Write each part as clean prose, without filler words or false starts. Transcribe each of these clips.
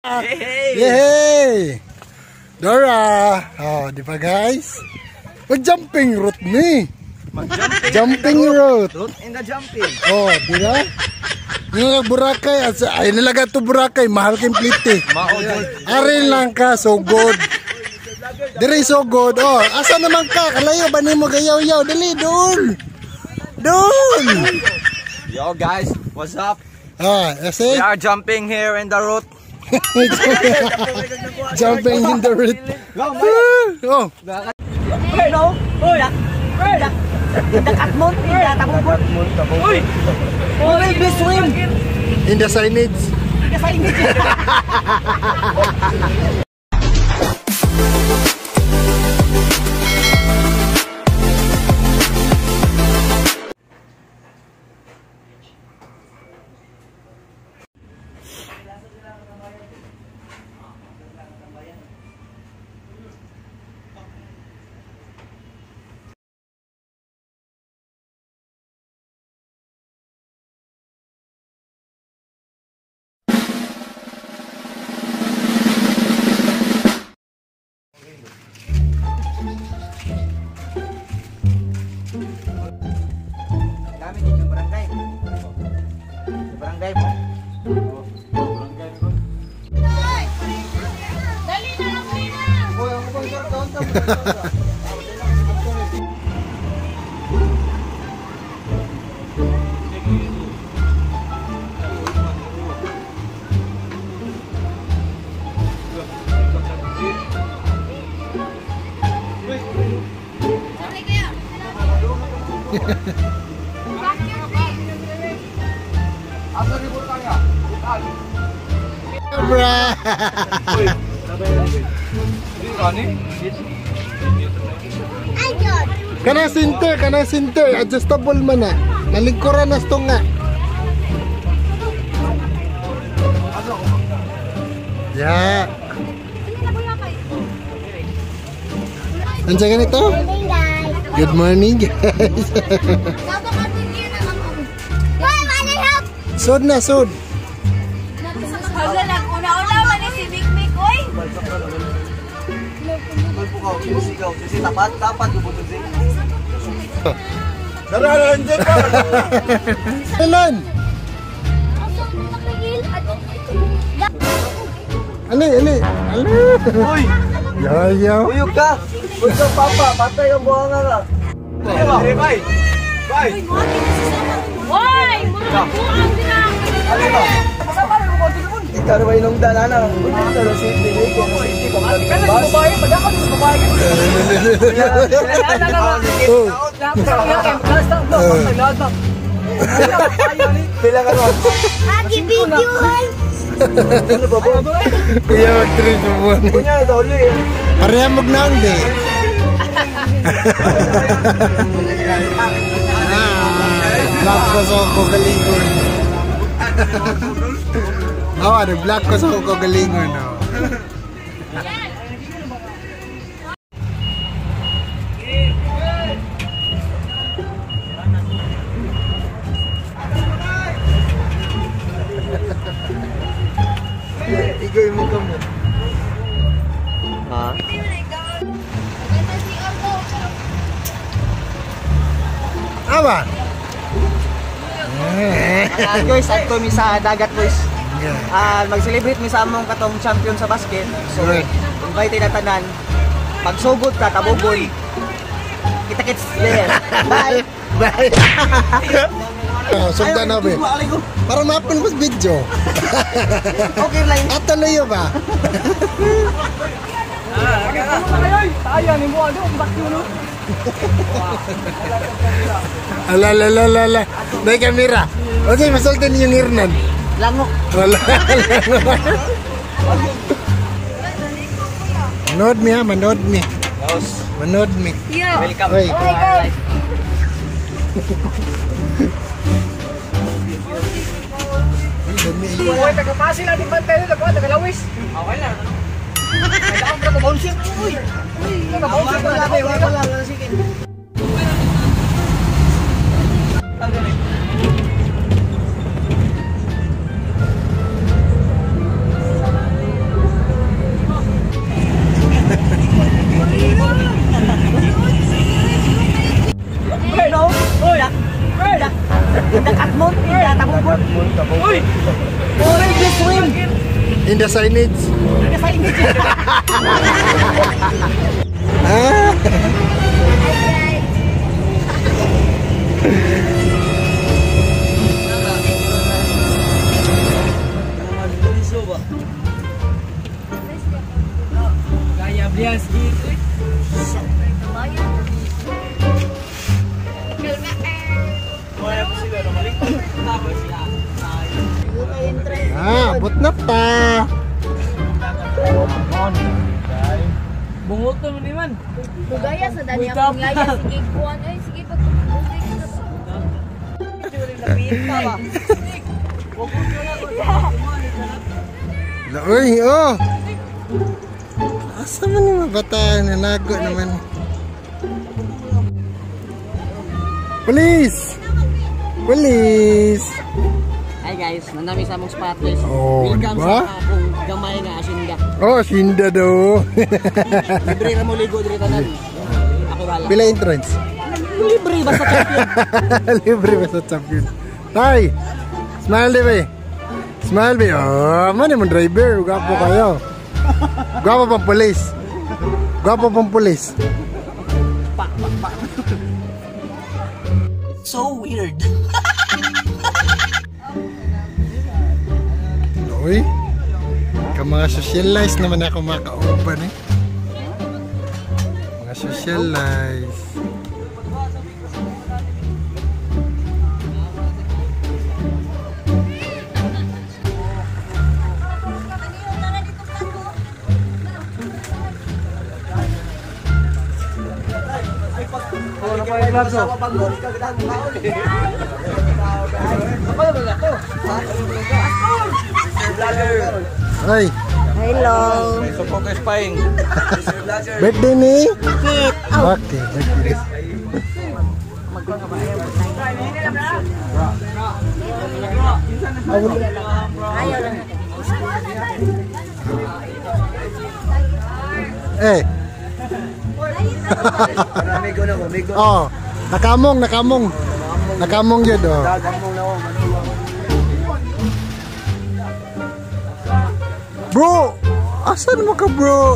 Yay! Yay! Dora! Oh, di ba guys? Mag-jumping route ni. Jumping route. Route in the jumping. Oh, di ba? Yung Boracay, ay nalaga to Boracay, mahal kang plite. Arin lang ka, so good. Diri so good. Oh, asa naman ka? Kalayo ba nimo gayaw-yaw? Dali, doon. Doon. Yo guys, what's up? Ah, We are jumping here in the route. Jumping in the route. Oh. Hello. Dakatmon, tabubon. Uy. Will be swim. In the signage. Kami dito barangay. Barangay mo. Dali na lang nila. Oy, ang bang doon. Bra. Kana sinte, adjustable man na. Nalingkuran na ito nga. Ya. Andiyan ganito? Good morning guys. Sud na, sud. Una-una man si Big Mick, oy. Sisi tapat bubutun sih. Ilan? Ali. Uy, Yaw. uyuk ka. Uyuk papa, patay ang buhanga ka. Bye. Oy, mga buang din ang. Ikaw na ba inong dananan? Pero si Pili ko mo hindi ko magandang bas. Pila ka ron? Aki video. Ano ba ba? Kaya mag-trip mo buwan. Kunya ito ulit. Pareha magnaon di. Black ko sa kagalingon. Ada black ko sa kagalingon. Igay mo ka mo. Ha? Apa? Guys, adto mi sa dagat guys. Mag-celebrate mi sa among katong champion sa basket. So, invite na tanan. Pagsugod ka tabugon. Kita-kits there. Bye. Bye. Sundan na ba? Para mapin mo sa video. Okay lang. At tuloy ba? Tayo ni mo ano, bakyo no. Ala. May kamera. Okay, masultan yung Hernan. Lango. Wala. Manood mi ha, manood mi. Manood mi. Welcome Oy. to our life. Uy, taga-pasil natin bantay nila ko, taga-lawis. Okay lang. Kaya ako taga-bouncing. Uy. Taga-bouncing ko lang. Wala. Sige. In the signage. Ah. Gaya bias gitu. Abot na ta. Bungot naman naman. Bugaya sa dani akong gaya. Sige, kuhan. Ay, sige, pag-bugay ka. Uy, oh. Asa man yung mabataan? Nanago naman. Police! Police! Hi guys, nandami sa among spotless. Oh, Welcome diba? sa akong gamay nga asinda. Oh, sinda do. Libre na mo ligo diri tanan. Ako bala. Pila entrance? Libre basta champion. Libre ba sa champion? Tay! Smile di ba? Smile ba? Oh, man yung driver. Gwapo kayo. Gwapo pang police. Gwapo pang police. So weird. Uy, ka mga socialize naman ako makauban eh. Mga socialize. Ay, Hello. birthday ni? Okay, birthday. Ayaw lang natin. Eh. Oh, nakamong. Nakamong yun, oh. Bro, asan mo ka, bro?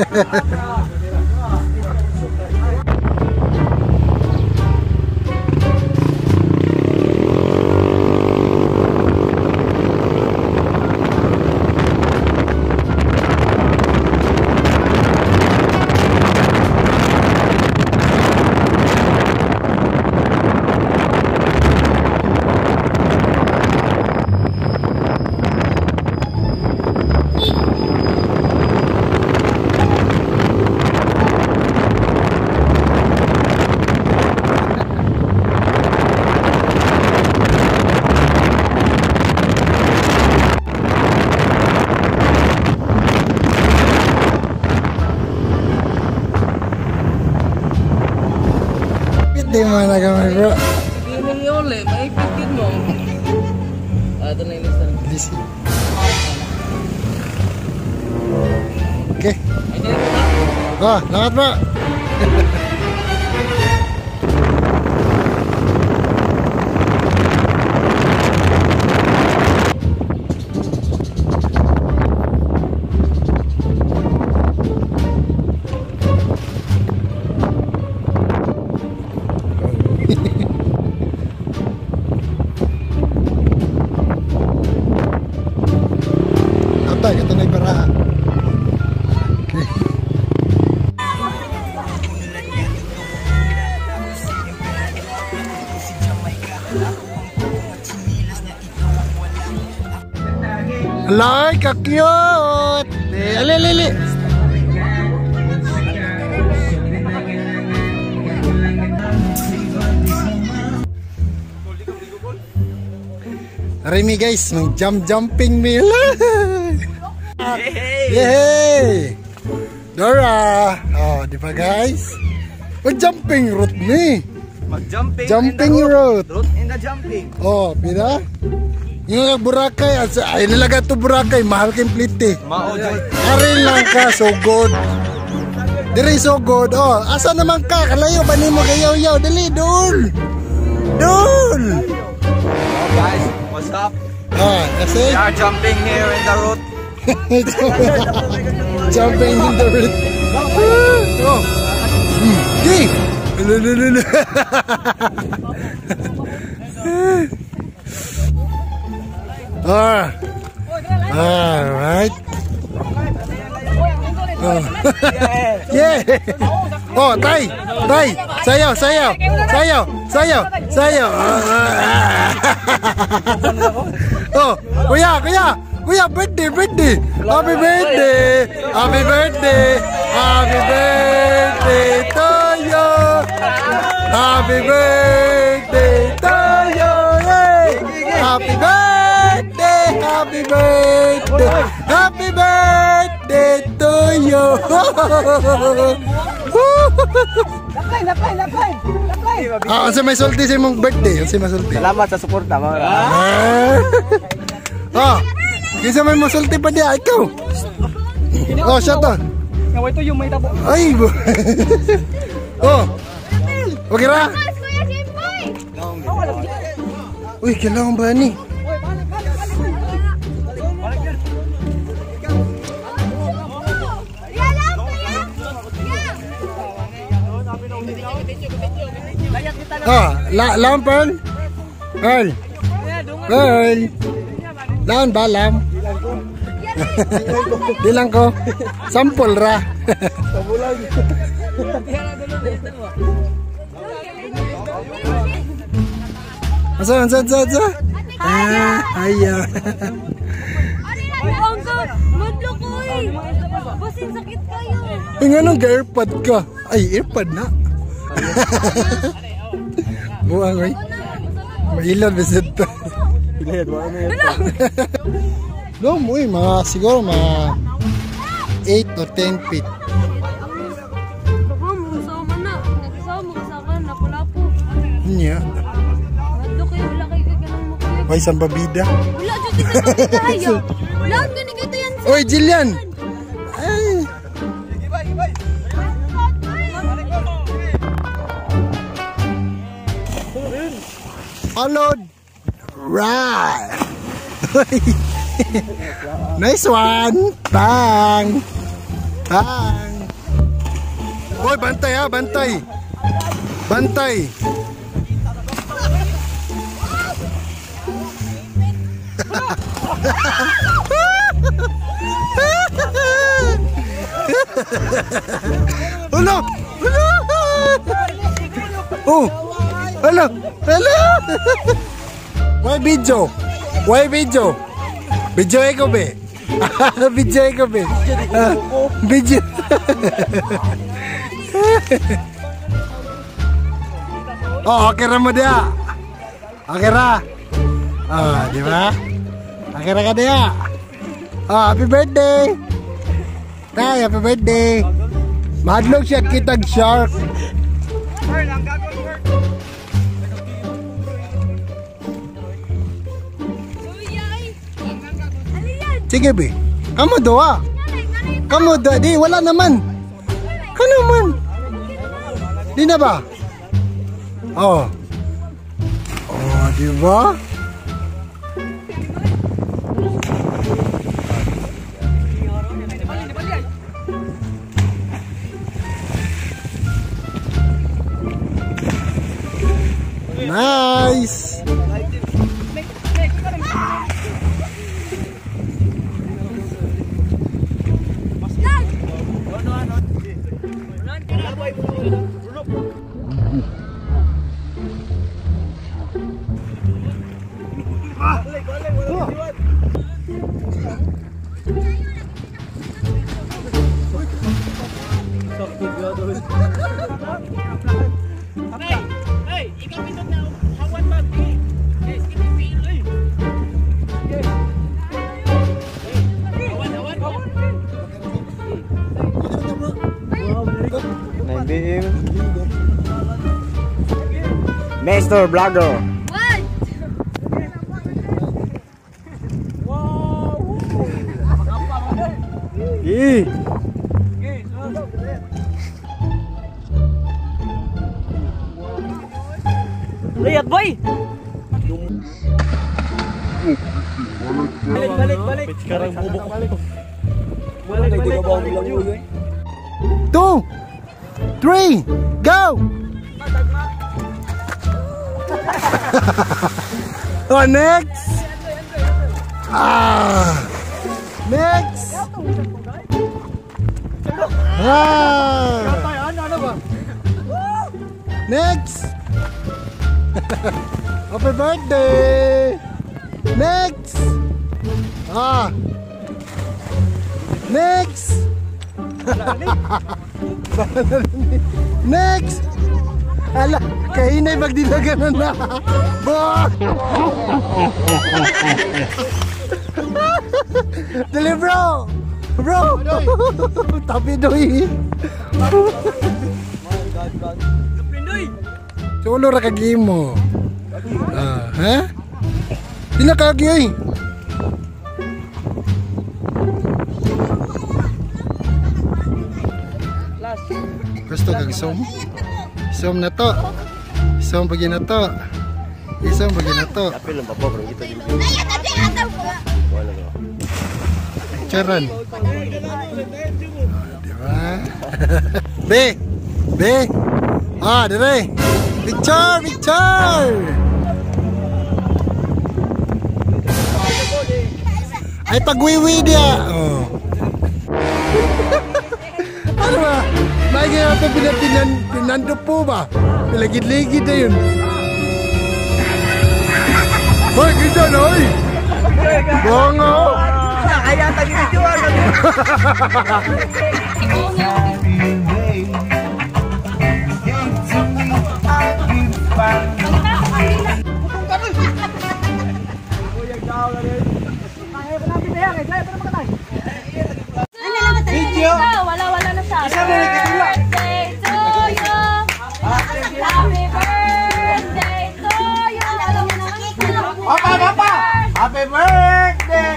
Di mana kami, bro? Ini oleh, may pikir mo. Ito na yung list. Lisi. Oke. Oh, selamat, bro. Apa kita naik beraha? Okay. Alay, ka-cute! Ali. Remy guys, mag-jumping meal. Yay! Dora! Oh, di ba guys? Mag-jumping route ni. Jumping route. Route in the jumping. Oh, pila? Yung Boracay, ay nalaga to Boracay, mahal kang plite. Arin lang ka, so good. Diri so good. Oh, asa naman ka? Kalayo ba nimo gayaw-yaw? Dali, dul. Guys, what's up? Ah, kasi? We are jumping here in the route. Jumping in the red. Oh. Hey. Alright. Oh. Yeah. Oh, tay. Sayaw. Oh, kuya, birthday. Happy birthday to you. Happy birthday to you. Happy birthday to you. Laplay. Kasi may sulti sa imong birthday. Salamat sa suporta, mga. Oh, kisa may masulti pa diya, ikaw. Oh, shut up. Ngaway to yung may tabo. Ay, oh. Okay ra? Uy, kailangan ba ni? Oh, lawan Pearl? Lawan ba, lam? Bilang ko. Sampol ra. Asa? Ayo. Madlo ko eh. Basin sakit kayo. Nga nung ga-airpod ka. Ay, airpod na. Buang, oy. Mailan visit to. No, muy siguro mga 8 or 10 feet. Baka mo sama na. Nagkasama ka sa akin. Lapo-lapo. Nya. Madlo kayo. Wala kayo ganang mo kayo. May isang babida. Wala dyan kita sa kaya. Lahat ganun ito yan. Oy, Jillian. Ay. Unload. Right. Nice one. Bang. Boy, bantay ha, bantay. Hello. Oh. Hello. Why video? Video ko be. Video. Oh, okay ra mo dia. Okay ra. Ah, di ba? Okay ra ka dia. Ah, happy birthday. Tay, happy birthday. Madlog siya kitag shark. Sige be. Kamu doa. Di wala naman. Di na ba? Oh. Oh, di ba? Nice. Mr. Vlogger. What? Lihat boy. Balik. Sekarang bubuk. Balik. 2, 3, go! Oh, next! Next! Next! Happy birthday! Next! Next! Next! Ala, kainay magdilagan na. Bo! Dali bro! Bro! Tapi doy! Solo ra kagimo. Ha? Dila kagi oy. Gusto kag isom? Isom na to. Isom pagi na to. Isom pagi na to. Tapi lang papa bro kita dulu. Charan. Diba? Be. Dire. Picture. Ay pagwiwi dia. Oh. Ano ba? May gaya ito pinando po ba? Pilagid-ligid na yun. Hoy, kita na hoy! Bongo! Kaya tagi-videoan. Video. Wala na siya. Birthday to you. Happy birthday to you. Papa! Happy birthday!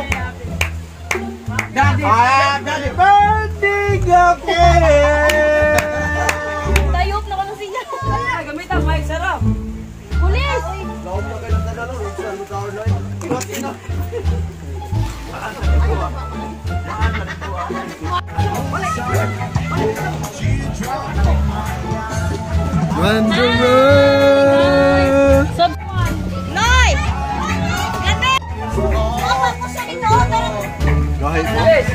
Daddy birthday, girlfriend! Tayop na ko ng sinya. Gamit ang mic, sarap. Pulis! Wanderer! Noy! Gabi! Opa ko sa ito. Guys,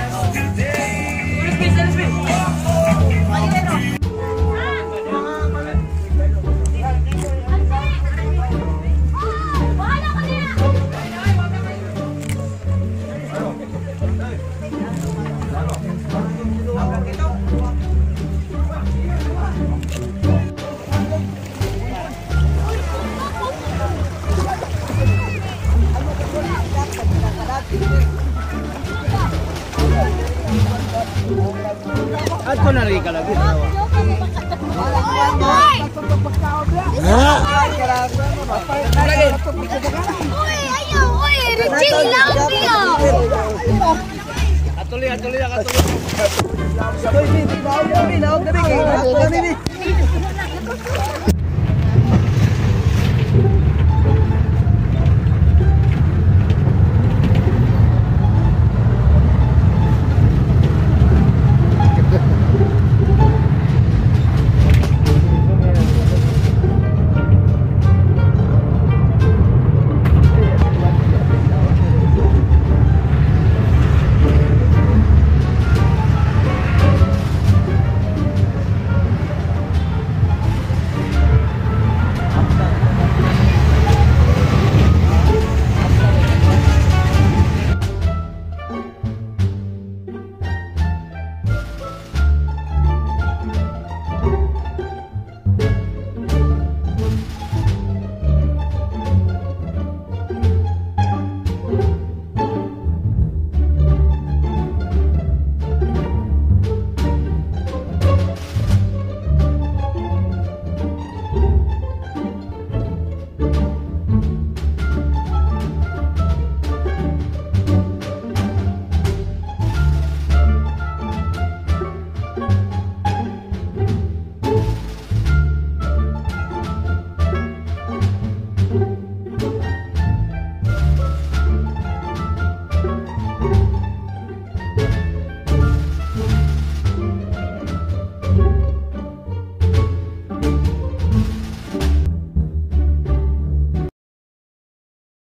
ato na rin ka lagi. Uy, ayaw! Uy, Richie lang niya! Atuloy. Atoy,